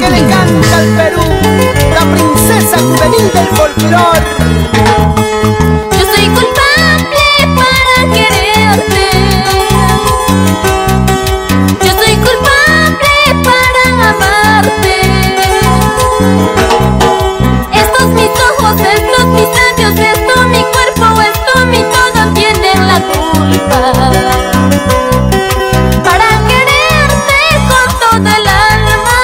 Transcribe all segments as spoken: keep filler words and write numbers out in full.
que le canta al Perú, la princesa juvenil del folclor. Yo soy culpable para quererte, yo soy culpable para amarte. Estos mis ojos, estos mis labios, esto mi cuerpo, esto mi todo tienen la culpa. Para quererte con todo el alma.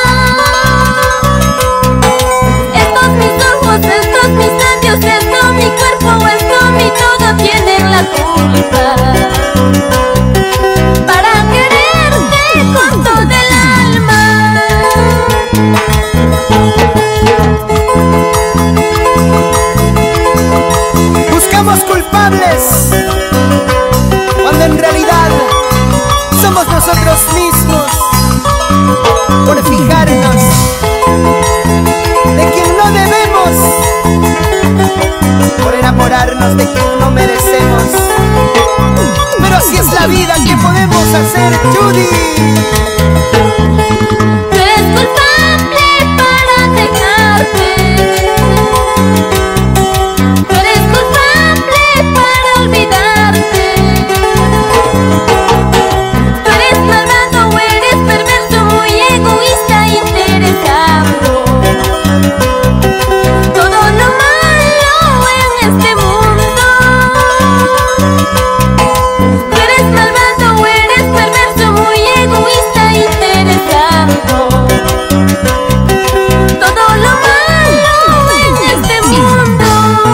Estos mis ojos, estos mis labios, esto mi cuerpo, esto mi todo tienen la culpa. Para quererte con todo el alma. Buscamos culpables cuando en realidad somos nosotros mismos, por fijarnos de quien no debemos, por enamorarnos de quien no merecemos. Pero así es la vida, ¿qué podemos hacer, Judy? Tú eres culpable para dejarte, tú eres culpable para olvidarte. Tú eres malvado, eres perverso, muy egoísta, interesado. Todo lo malo en este mundo. Tú eres malvado, eres perverso, muy egoísta, interesado. Todo lo malo en este mundo.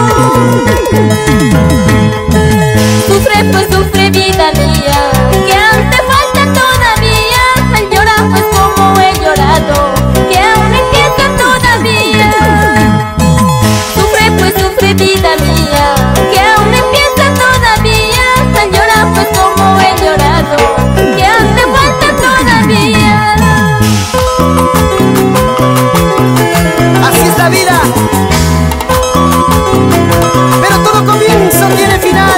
Sufre pues sufre vida mía, que aún te falta todavía. Al llorar pues como he llorado, que aún empieza todavía. Sufre pues sufre vida mía, que aún empieza todavía. Al llorar pues como he llorado, que aún te falta todavía. Así es la vida, pero todo comienzo tiene final.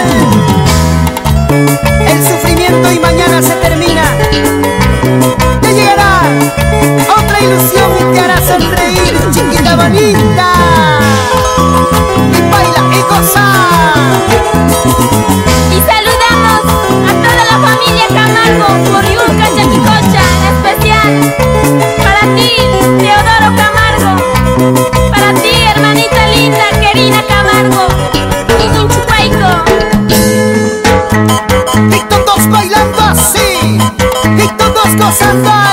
El sufrimiento y mañana se termina. Te llegará otra ilusión y te hará sonreír, chiquita bonita. Y baila y goza. Y saludamos a toda la familia Camargo, Morriuca, Chaquicocha, en especial para ti, Teodoro Camargo, para ti, hermanita linda, querida Camargo, y Cunchucuaico. Y todos bailando así, y todos gozando